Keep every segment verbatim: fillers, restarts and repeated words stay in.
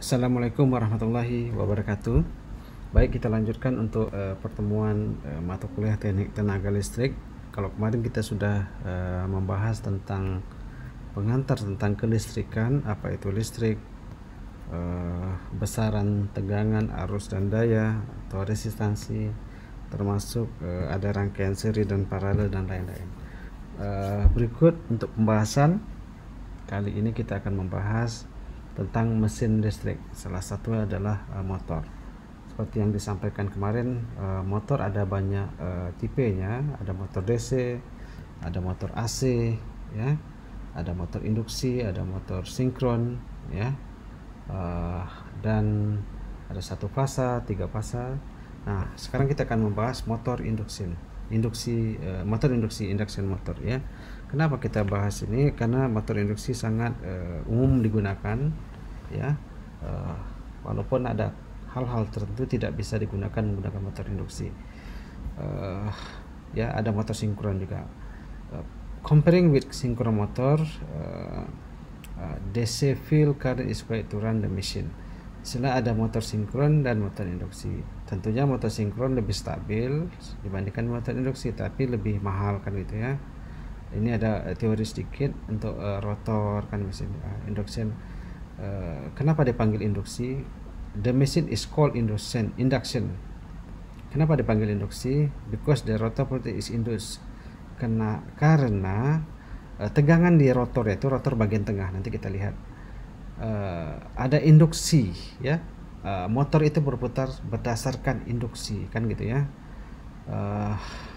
Assalamualaikum warahmatullahi wabarakatuh. Baik, kita lanjutkan untuk uh, pertemuan uh, mata kuliah teknik tenaga listrik. Kalau kemarin kita sudah uh, membahas tentang pengantar tentang kelistrikan, apa itu listrik, uh, besaran tegangan, arus dan daya atau resistansi, termasuk uh, ada rangkaian seri dan paralel dan lain-lain. Uh, berikut untuk pembahasan kali ini kita akan membahas tentang mesin listrik. Salah satu adalah uh, motor. Seperti yang disampaikan kemarin, uh, motor ada banyak uh, tipenya. Ada motor D C, ada motor A C, ya, ada motor induksi, ada motor sinkron, ya, uh, dan ada satu fasa, tiga fasa. Nah, sekarang kita akan membahas motor induksi, induksi, uh, motor induksi, induction motor, ya. Kenapa kita bahas ini? Karena motor induksi sangat uh, umum digunakan, ya. Uh, walaupun ada hal-hal tertentu tidak bisa digunakan menggunakan motor induksi. Uh, ya, ada motor sinkron juga. Uh, comparing with synchron motor, uh, uh, D C field current is required to run the machine. Setelah ada motor sinkron dan motor induksi. Tentunya motor sinkron lebih stabil dibandingkan motor induksi, tapi lebih mahal kan gitu ya. Ini ada teori sedikit untuk uh, rotor kan mesin uh, induction. Uh, kenapa dipanggil induksi? The machine is called induction. Induction. Kenapa dipanggil induksi? Because the rotor voltage is induced. Karena karena uh, tegangan di rotor, yaitu rotor bagian tengah. Nanti kita lihat. Uh, ada induksi, ya. Uh, motor itu berputar berdasarkan induksi, kan gitu ya. Uh,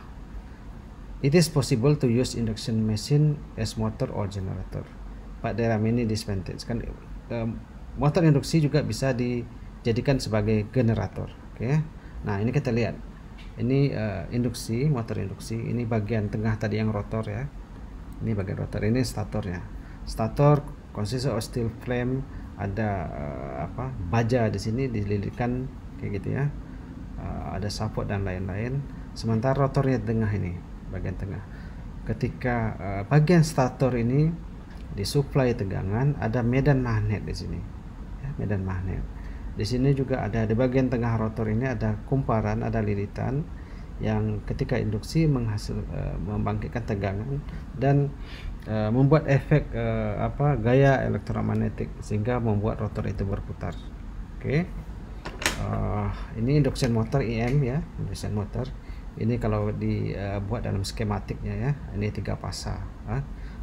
It is possible to use induction machine as motor or generator, but there are many disadvantages. Kan um, motor induksi juga bisa dijadikan sebagai generator. Oke, okay? Nah ini kita lihat, ini uh, induksi, motor induksi. Ini bagian tengah tadi yang rotor ya. Ini bagian rotor, ini statornya. Stator consists of steel frame, ada uh, apa baja di sini dililitkan kayak gitu ya. Uh, ada support dan lain-lain. Sementara rotornya tengah ini. Bagian tengah. Ketika uh, bagian stator ini disuplai tegangan, ada medan magnet di sini, ya, medan magnet. Di sini juga ada di bagian tengah rotor ini ada kumparan, ada lilitan yang ketika induksi menghasil uh, membangkitkan tegangan dan uh, membuat efek uh, apa gaya elektromagnetik sehingga membuat rotor itu berputar. Oke, okay. uh, ini induction motor I M ya, induction motor. Ini kalau dibuat uh, dalam skematiknya ya, ini tiga fasa. Uh,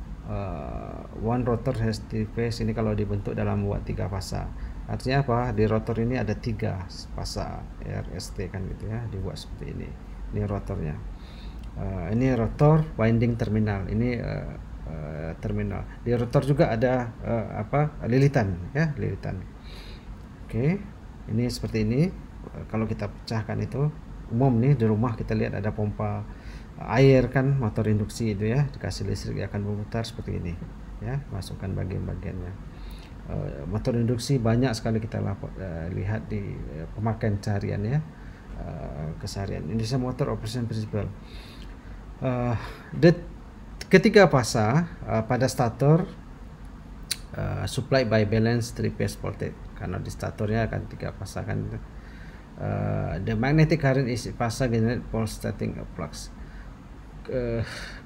one rotor has three phase. Ini kalau dibentuk dalam buat tiga fasa. Artinya apa? Di rotor ini ada tiga fasa R S T kan gitu ya, dibuat seperti ini. Ini rotornya. Uh, ini rotor winding terminal. Ini uh, uh, terminal. Di rotor juga ada uh, apa? Lilitan ya, lilitan. Oke, okay. Ini seperti ini. Uh, kalau kita pecahkan itu. Umum nih di rumah kita lihat ada pompa air kan, motor induksi itu ya, dikasih listrik dia akan berputar seperti ini ya, masukkan bagian-bagiannya. Uh, motor induksi banyak sekali kita lapor, uh, lihat di uh, pemakaian seharian ya, uh, keseharian. Ini saya motor operation principle. Uh, the ketiga fasa uh, pada stator uh, supply by balance three phase voltage, karena di statornya akan tiga fasa kan. Uh, the magnetic current is fasa generate pulse starting a flux. Uh,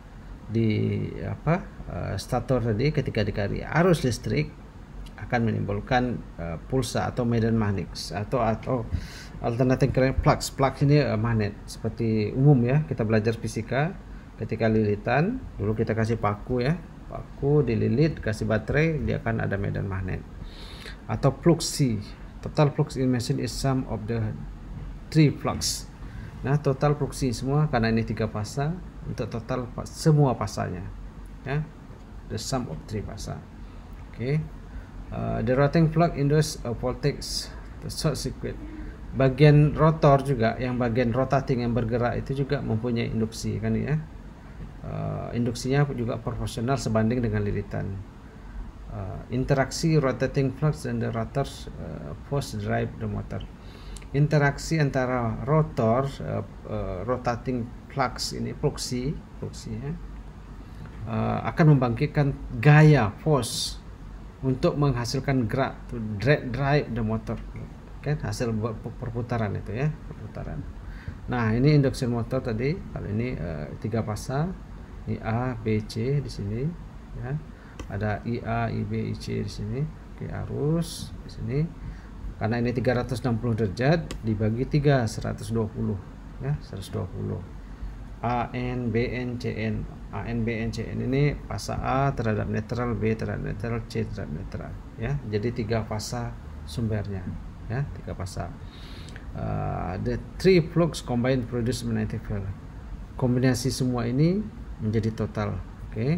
di apa uh, stator tadi ketika dikari arus listrik akan menimbulkan uh, pulsa atau medan magnet atau atau alternating current flux. Flux ini uh, magnet seperti umum ya, kita belajar fisika ketika lilitan dulu kita kasih paku ya, paku dililit kasih baterai dia akan ada medan magnet. Atau fluxi. Total flux in machine is sum of the three flux. Nah, total fluxi semua karena ini tiga fasa untuk total semua fasanya, ya. The sum of three fasa. Oke. Okay. Uh, the rotating flux induce a voltage the short circuit. Bagian rotor juga, yang bagian rotating yang bergerak itu juga mempunyai induksi kan ya. Uh, induksinya juga proporsional sebanding dengan lilitan. Uh, interaksi rotating flux dan the rotor uh, force drive the motor. Interaksi antara rotor uh, uh, rotating flux ini fluxi fluxi ya, uh, akan membangkitkan gaya force untuk menghasilkan gerak, to drag drive the motor, kan hasil perputaran itu ya, perputaran. Nah, ini induction motor tadi, kalau ini uh, tiga fasa, ini A, B, C di sini ya. Ada I A, I B, I C di sini. Oke, arus di sini. Karena ini tiga ratus enam puluh derajat dibagi tiga, seratus dua puluh ya, seratus dua puluh. A N, B N, C N. A N, B N, C N ini fasa A terhadap netral, B terhadap netral, C terhadap netral ya. Jadi tiga fasa sumbernya ya, tiga fasa. Uh, the three flux combined produce magnetic field. Kombinasi semua ini menjadi total. Oke. Okay.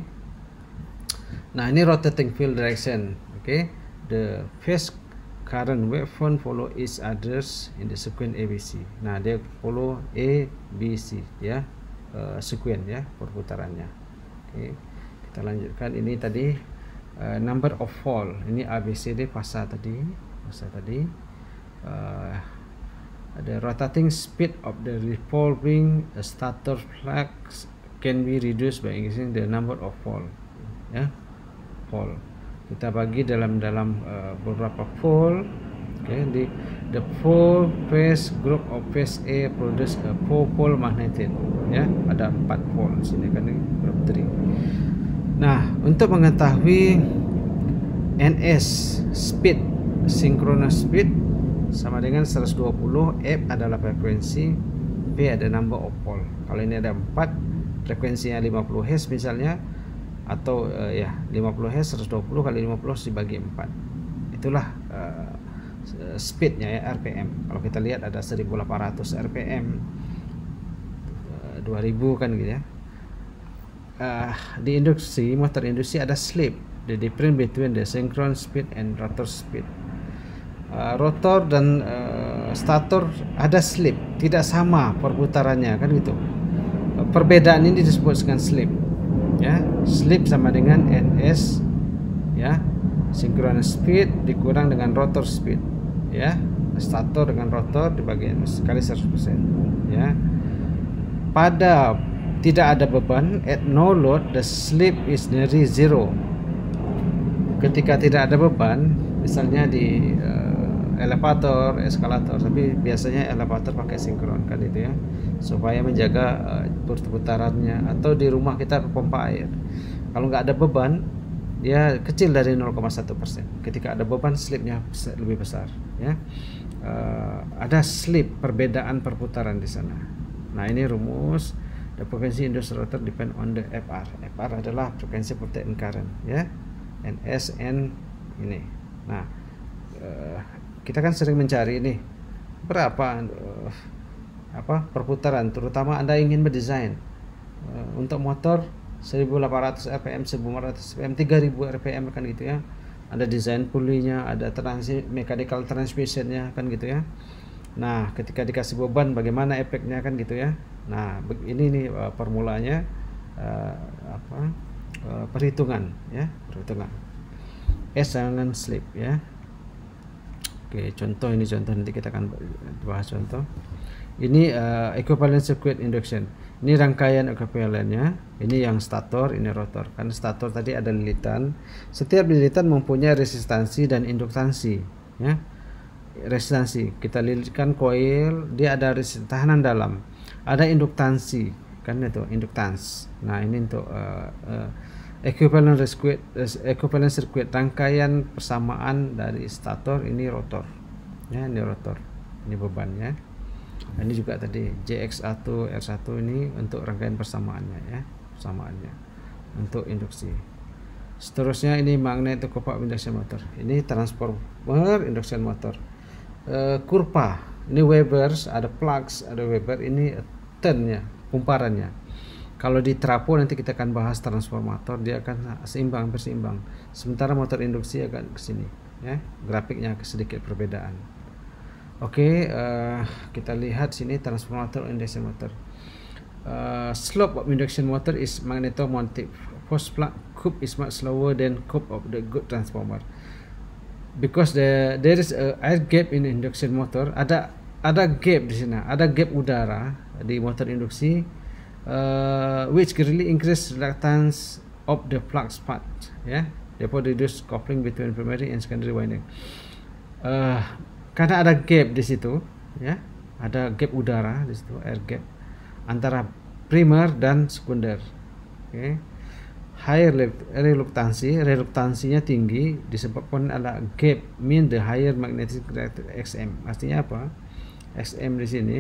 Nah, ini rotating field direction. Oke. Okay. The phase current waveform follow each others in the sequence A B C. Nah, dia follow A B C ya, uh, sequence ya perputarannya. Oke. Okay. Kita lanjutkan. Ini tadi uh, number of fall. Ini A B C D fasa tadi, fasa tadi. Uh, The rotating speed of the revolving stator flux can be reduced by increasing the number of fall. Ya, fall. Kita bagi dalam dalam uh, beberapa fall. Oke, okay, di the four phase group of phase A produce a four pole magnetic. Ya, ada empat pole di sini kan, ini group three. Nah, untuk mengetahui N S speed, synchronous speed sama dengan seratus dua puluh, F adalah frekuensi, P ada number of pole. Kalau ini ada empat, frekuensinya lima puluh hertz misalnya, atau uh, ya lima puluh hertz, seratus dua puluh kali lima puluh dibagi empat. Itulah uh, speednya ya, R P M. Kalau kita lihat ada seribu delapan ratus R P M, uh, dua ribu kan gitu ya. Uh, di induksi, motor induksi ada slip, the difference between the synchronous speed and rotor speed. Uh, rotor dan uh, stator ada slip, tidak sama perputarannya kan gitu. Uh, perbedaan ini disebut dengan slip ya. Slip sama dengan N S ya, synchronous speed dikurang dengan rotor speed ya. Stator dengan rotor dibagi sekali seratus persen ya. Pada tidak ada beban, at no load, the slip is nearly zero. Ketika tidak ada beban, misalnya di uh, elevator, eskalator, tapi biasanya elevator pakai sinkron kan itu ya, supaya menjaga uh, perputarannya. Atau di rumah kita pompa air, kalau nggak ada beban dia kecil dari nol koma satu persen. Ketika ada beban, slipnya lebih besar ya. Uh, ada slip, perbedaan perputaran di sana. Nah, ini rumus. The frequency induced rotor depend on the F R. F R adalah frekuensi perputaran current ya. N S N ini. Nah, uh, kita kan sering mencari ini berapa uh, apa perputaran, terutama Anda ingin mendesain uh, untuk motor seribu delapan ratus R P M, seribu lima ratus R P M, tiga ribu R P M kan gitu ya. Ada desain pulinya, ada transi mechanical transmissionnya kan gitu ya. Nah, ketika dikasih beban bagaimana efeknya kan gitu ya. Nah, ini nih uh, formulanya uh, apa uh, perhitungan ya, perhitungan S dengan slip ya. Oke, contoh ini contoh nanti kita akan bahas contoh. Ini uh, equivalent circuit induction. Ini rangkaian ekuivalennya. Ini yang stator, ini rotor. Kan stator tadi ada lilitan. Setiap lilitan mempunyai resistansi dan induktansi, ya. Resistansi, kita lilitkan koil, dia ada resist tahanan dalam. Ada induktansi, kan itu induktans. Nah, ini untuk uh, uh, equivalent circuit, equivalent circuit, rangkaian persamaan dari stator, ini rotor ya, ini rotor, ini bebannya. Ini juga tadi J X satu R satu ini untuk rangkaian persamaannya ya, persamaannya untuk induksi. Seterusnya ini magnet coupling induction motor, ini transformer induction motor. Uh, kurva, ini Webers, ada flux, ada Weber, ini turnnya, kumparannya. Kalau di trapo nanti kita akan bahas transformator, dia akan seimbang, berseimbang. Sementara motor induksi akan ke sini, ya. Grafiknya sedikit perbedaan. Oke, uh, kita lihat sini transformator induction motor. Uh, slope of induction motor is magneto-motive. Force flux curve is much slower than curve of the good transformer. Because the there is a air gap in induction motor, ada ada gap di sini, ada gap udara di motor induksi. Uh, which greatly increase reluctance of the flux path ya. therefore reduce coupling between primary and secondary winding. Uh, karena ada gap di situ, ya, ada gap udara di situ, air gap antara primer dan sekunder. Oke. Okay. High reluktansi, reluktansinya tinggi disebabkan ada gap, mean the higher magnetic X M. Artinya apa? X M di sini,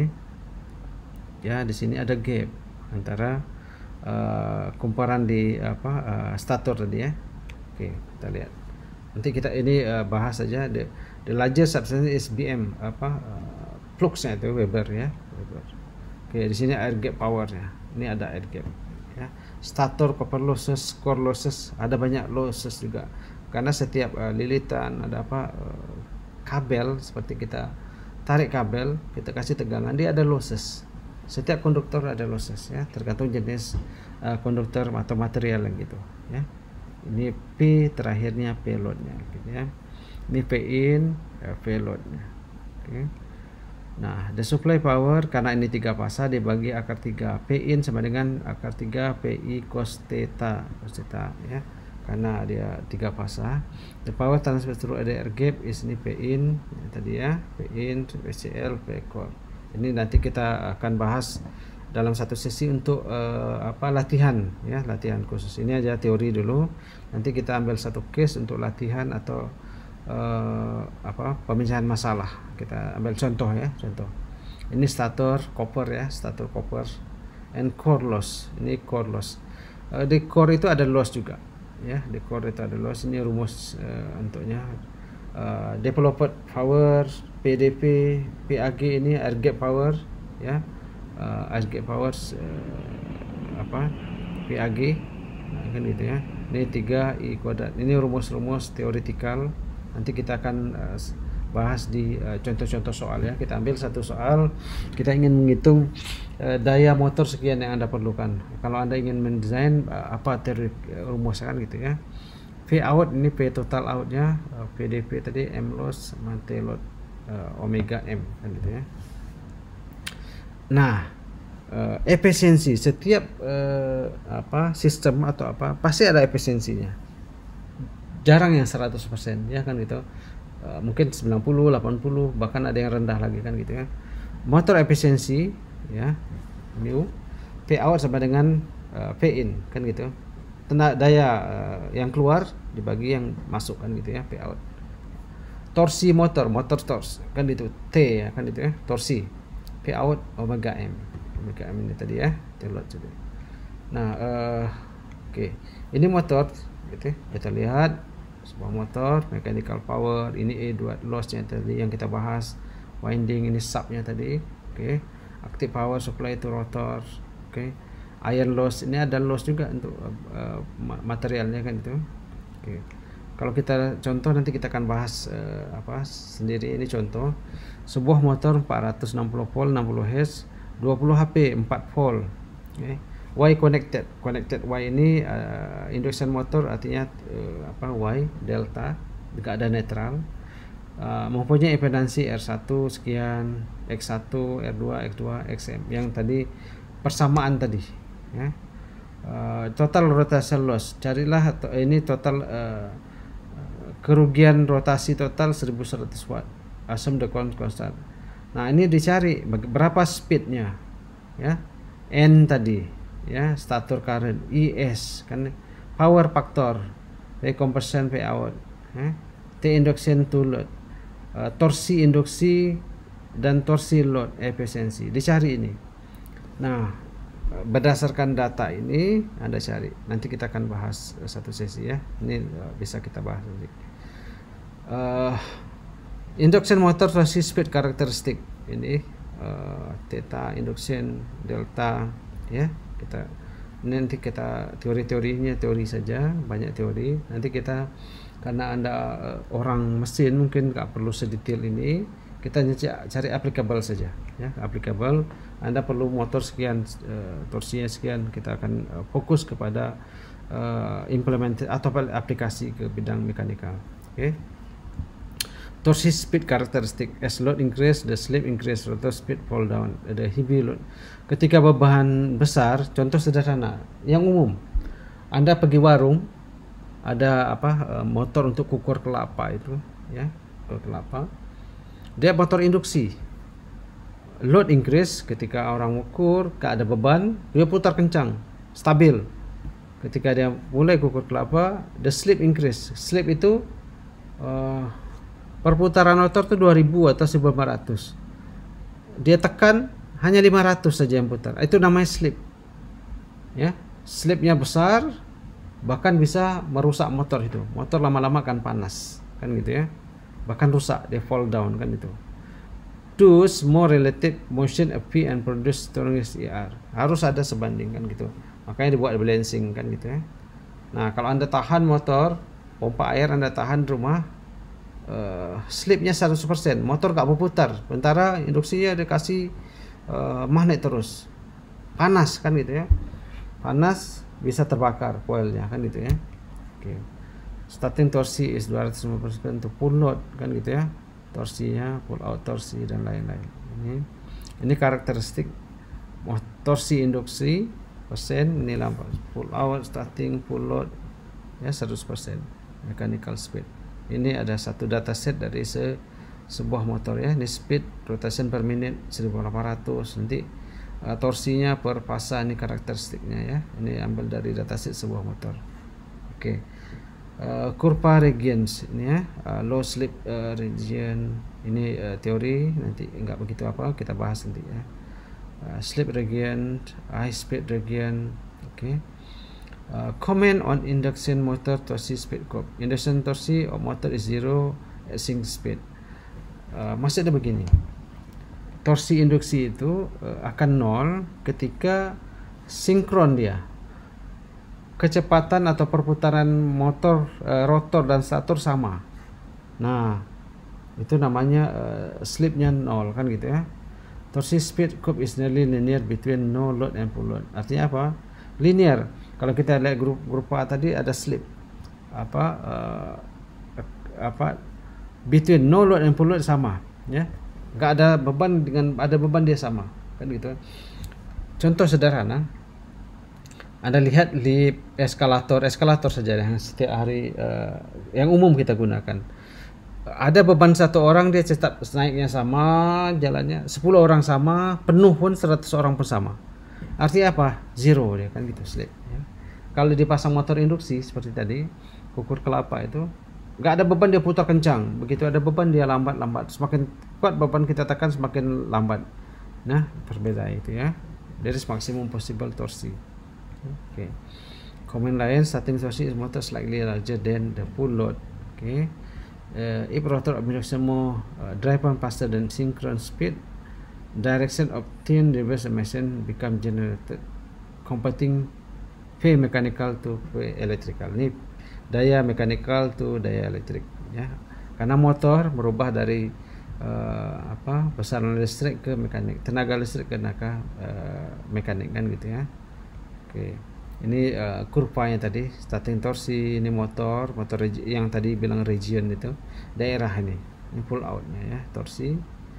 ya, di sini ada gap antara uh, kumparan di apa uh, stator tadi, ya. Oke, kita lihat. Nanti kita ini uh, bahas saja the, the largest substance is B M, apa uh, fluxnya itu Weber, ya. Weber. Oke, di sini air gap power, ya. Ini ada air gap, ya. Stator, copper losses, core losses, ada banyak losses juga karena setiap uh, lilitan ada apa uh, kabel, seperti kita tarik kabel, kita kasih tegangan, dia ada losses. Setiap konduktor ada losses, ya, tergantung jenis uh, konduktor atau material yang gitu, ya. Ini P terakhirnya P loadnya, gitu, ya. Ini P in, uh, P loadnya. Oke. Okay. Nah, the supply power karena ini tiga fasa dibagi akar tiga, P in sama dengan akar tiga P I cos theta, cos theta, ya, karena dia tiga fasa. The power transfer through the air gap is ini P in, ya, tadi, ya, P in, P C L, P core. Ini nanti kita akan bahas dalam satu sesi untuk uh, apa latihan, ya, latihan khusus. Ini aja teori dulu. Nanti kita ambil satu case untuk latihan atau Uh, apa pemecahan masalah. Kita ambil contoh, ya, contoh. Ini stator copper, ya, stator copper and core loss. Ini core loss. Uh, di core itu ada loss juga, ya. Di core itu ada loss. Ini rumus uh, untuknya. Uh, developed power, P D P, P A G ini air gap power, ya. Uh, air gap power uh, apa P A G, nah, kan gitu, ya. Ini tiga I kuadrat. Ini rumus-rumus teoretikal. Nanti kita akan uh, bahas di contoh-contoh uh, soal, ya. Kita ambil satu soal, kita ingin menghitung uh, daya motor sekian yang Anda perlukan. Kalau Anda ingin mendesain uh, apa teori uh, rumus, kan gitu, ya. V out ini P total outnya, uh, P D P tadi M loss sama T load uh, omega M, kan gitu, ya. Nah, uh, efisiensi setiap uh, apa sistem atau apa pasti ada efisiensinya. Jarang yang seratus persen, ya, kan gitu. Uh, mungkin sembilan puluh, delapan puluh, bahkan ada yang rendah lagi, kan gitu, ya. Motor efisiensi, ya, mu P out sama dengan uh, P in, kan gitu. Tenaga daya uh, yang keluar dibagi yang masuk, kan gitu, ya, P out. Torsi motor, motor torsi, kan gitu, T, ya, kan gitu, ya, torsi. P out omega M. Omega M ini tadi, ya, T load juga. Nah, uh, oke. Okay. Ini motor, gitu, ya. Kita lihat sebuah motor, mechanical power, ini E dua lossnya tadi yang kita bahas, winding ini subnya tadi, oke. Okay. Active power supply itu rotor, oke. Okay. Iron loss ini ada loss juga untuk uh, materialnya, kan itu, oke. Okay. Kalau kita contoh nanti kita akan bahas uh, apa sendiri. Ini contoh sebuah motor empat ratus enam puluh volt, enam puluh hertz, dua puluh H P, empat volt, oke. Okay. Y connected, connected Y ini uh, induction motor, artinya uh, apa Y delta, juga ada netral, uh, mempunyai impedansi R satu sekian, X satu, R dua, X dua, X M, yang tadi persamaan tadi, ya. Uh, total rotation loss, carilah to, ini total uh, kerugian rotasi total seribu seratus watt, assume the constant. Nah, ini dicari berapa speednya, ya, N tadi, ya, stator current, I S, kan, power factor, P conversion P out, ya, T induction to load, uh, torsi induksi dan torsi load efisiensi, dicari ini. Nah, berdasarkan data ini Anda cari. Nanti kita akan bahas uh, satu sesi, ya. Ini uh, bisa kita bahas nanti. Uh, induction motor torsi speed karakteristik ini, uh, theta induction delta, ya. Kita nanti kita teori-teorinya teori saja, banyak teori. Nanti kita karena Anda uh, orang mesin mungkin nggak perlu sedetail ini, kita cari applicable saja, ya, applicable. Anda perlu motor sekian, uh, torsinya sekian, kita akan uh, fokus kepada uh, implementasi atau aplikasi ke bidang mekanikal, oke. Okay. Torsi speed karakteristik, as load increase, the slip increase, rotor speed fall down, the heavy load. Ketika beban besar, contoh sederhana, yang umum, Anda pergi warung, ada apa uh, motor untuk kukur kelapa itu ya, kukur kelapa. Dia motor induksi. Load increase ketika orang ukur, gak ada beban, dia putar kencang, stabil. Ketika dia mulai kukur kelapa, the slip increase. Slip itu uh, perputaran motor itu dua ribu atau seribu lima ratus. Dia tekan hanya lima ratus saja yang putar. Itu namanya slip. Ya, slipnya besar, bahkan bisa merusak motor itu. Motor lama-lama akan panas, kan gitu ya. Bahkan rusak, dia fall down kan itu. Thus more relative motion appear and produce strongest E R. Harus ada sebanding kan gitu. Makanya dibuat balancing kan gitu ya. Nah, kalau Anda tahan motor, pompa air Anda tahan di rumah, uh, slipnya seratus persen, motor gak berputar. Sementara induksinya dikasih uh, magnet terus. Panas kan gitu ya. Panas bisa terbakar coilnya kan gitu ya. Oke. Starting torsi is dua ratus lima puluh persen untuk full load kan gitu ya. Torsinya, pull out torsi dan lain-lain. Ini ini karakteristik torsi induksi persen, ini lampu pull out, starting, full load ya seratus persen. Mechanical speed. Ini ada satu dataset dari se sebuah motor ya. Ini speed rotation per minute seribu delapan ratus. Nanti uh, torsinya per fasa, ini karakteristiknya ya. Ini ambil dari dataset sebuah motor. Oke. Okay. Uh, kurva regions ini ya, uh, low slip uh, region ini uh, teori, nanti enggak begitu apa, kita bahas nanti ya. Uh, slip region, high speed region. Oke. Okay. Uh, comment on induction motor torsi speed curve. Induction torsi of motor is zero at sync speed. Uh, maksudnya begini, torsi induksi itu uh, akan nol ketika sinkron dia. Kecepatan atau perputaran motor, uh, rotor dan stator sama. Nah, itu namanya uh, slipnya nol kan gitu ya. Torsi speed curve is nearly linear between no load and full load. Artinya apa? Linear. Kalau kita lihat grup grup A tadi ada slip apa uh, apa between no load and full load sama ya. Enggak ada beban dengan ada beban dia sama kan gitu. Contoh sederhana, Anda lihat lift, eskalator, eskalator saja yang setiap hari uh, yang umum kita gunakan. Ada beban satu orang, dia tetap naiknya sama, jalannya sepuluh orang sama, penuh pun seratus orang pun sama. Artinya apa? Zero dia kan gitu slip ya. Kalau dipasang motor induksi seperti tadi, kukur kelapa itu nggak ada beban, dia putar kencang. Begitu ada beban dia lambat-lambat. Semakin kuat beban kita tekan semakin lambat. Nah, perbedaan itu ya. There is maximum possible torsi. Oke. Okay. Comment lain, starting torsi is motor slightly larger than the full load. Oke. Okay. Uh, if rotor of induction more uh, drive on faster than synchronous speed, direction of thin reverse machine become generated, computing V mechanical to V electrical. Ini daya mechanical to daya elektrik ya. Karena motor berubah dari uh, apa besaran listrik ke mekanik, tenaga listrik ke tenaga uh, mekanik kan gitu ya. Oke. Ini uh, kurvanya tadi, starting torsi, ini motor, motor yang tadi bilang region itu, daerah ini. Ini pull outnya ya, torsi.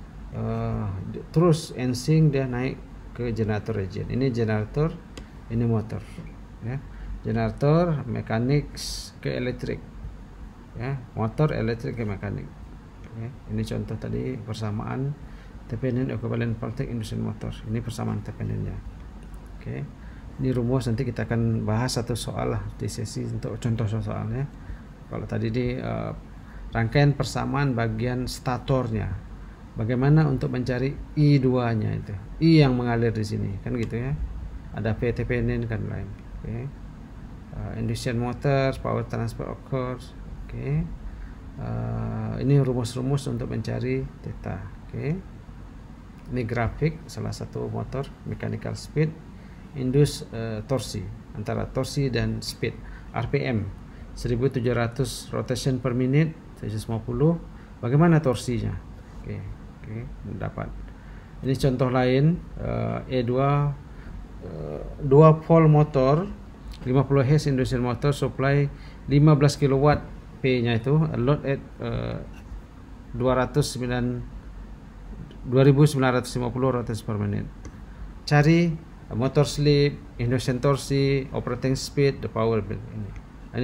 Uh, terus ensing dia naik ke generator region. Ini generator, ini motor ya. Generator mekanik ke elektrik ya, motor elektrik ke mekanik ya. Ini contoh tadi persamaan dependent equivalent voltage induction motor. Ini persamaan dependentnya. Oke. Okay. Ini rumus, nanti kita akan bahas satu soal lah di sesi untuk contoh soalnya. Kalau tadi di uh, rangkaian persamaan bagian statornya, bagaimana untuk mencari I dua nya itu, I yang mengalir di sini kan gitu ya. Ada V dependent kan lain. Oke. Okay. Uh, induction motor, power transfer occurs. Oke. Okay. Uh, ini rumus-rumus untuk mencari theta. Oke. Okay. Ini grafik salah satu motor mechanical speed, induce uh, torsi, antara torsi dan speed, R P M seribu tujuh ratus rotation per minute, seratus lima puluh. Bagaimana torsinya? Oke, okay, oke, okay, dapat. Ini contoh lain, uh, E dua uh, dua volt motor, lima puluh hertz induction motor, supply lima belas kilowatt, P-nya itu load at uh, dua ribu sembilan ratus lima puluh rotation per minute. Cari motor slip, induction torsi, operating speed, the power bill. Ini, ini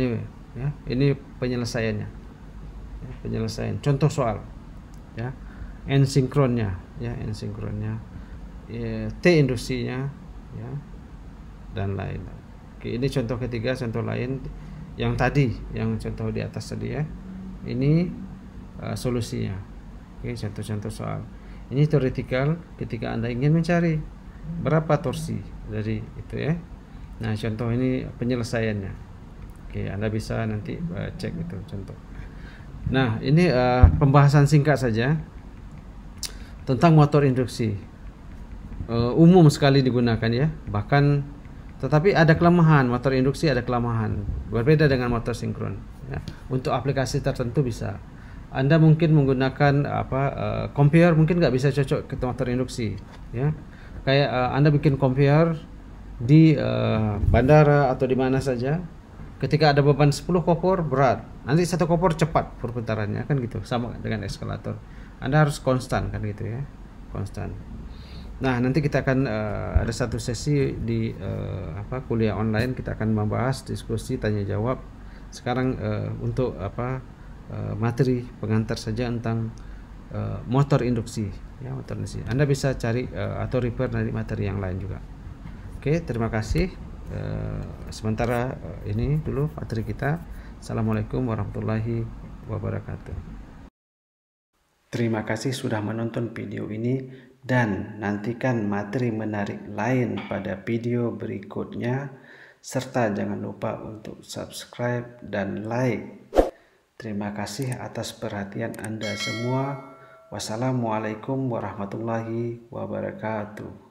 ya. Ini penyelesaiannya, ya, penyelesaian contoh soal, ya, n sinkronnya, ya, n sinkronnya, ya, t induksinya, ya, dan lain. Oke, ini contoh ketiga. Contoh lain yang tadi, yang contoh di atas tadi, ya, ini uh, solusinya. Oke, contoh-contoh soal. Ini teoretikal ketika Anda ingin mencari berapa torsi dari itu, ya. Nah, contoh ini penyelesaiannya. Oke, Anda bisa nanti uh, cek itu contoh. Nah, ini uh, pembahasan singkat saja tentang motor induksi. Uh, umum sekali digunakan, ya. Bahkan tetapi ada kelemahan, motor induksi ada kelemahan. Berbeda dengan motor sinkron, ya. Untuk aplikasi tertentu bisa. Anda mungkin menggunakan apa uh, compare, mungkin nggak bisa cocok ke motor induksi, ya. Kayak uh, Anda bikin compare di uh, bandara atau di mana saja. Ketika ada beban sepuluh kopor berat, nanti satu kopor cepat perputarannya, kan gitu. Sama dengan eskalator. Anda harus konstan, kan gitu, ya. Konstan. Nah, nanti kita akan uh, ada satu sesi di uh, apa kuliah online, kita akan membahas diskusi tanya jawab. Sekarang uh, untuk apa Uh, materi pengantar saja tentang uh, motor induksi, ya, motor induksi. Anda bisa cari uh, atau refer dari materi yang lain juga. Oke, terima kasih. Uh, sementara uh, ini dulu materi kita. Assalamualaikum warahmatullahi wabarakatuh. Terima kasih sudah menonton video ini, dan nantikan materi menarik lain pada video berikutnya, serta jangan lupa untuk subscribe dan like. Terima kasih atas perhatian Anda semua. Wassalamualaikum warahmatullahi wabarakatuh.